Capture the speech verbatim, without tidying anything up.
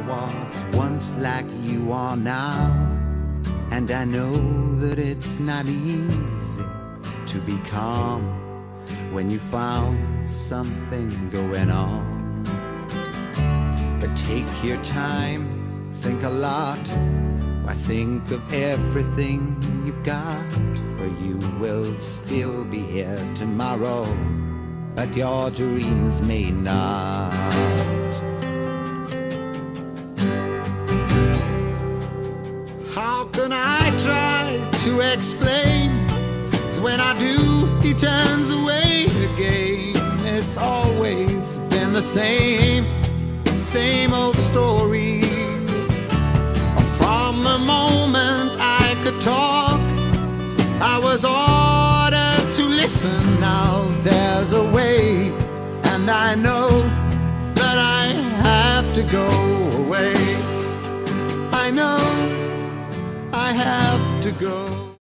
was once like you are now, and I know that it's not easy to be calm when you found something going on. But take your time, think a lot. Why, think of everything you've got, for you will still be here tomorrow, but your dreams may not. How can I try to explain? When I do, he turns away again. It's always been the same, same old story. From the moment I could talk, I was ordered to listen. Now there's a way, and I know that I have to go away. I know I have to go.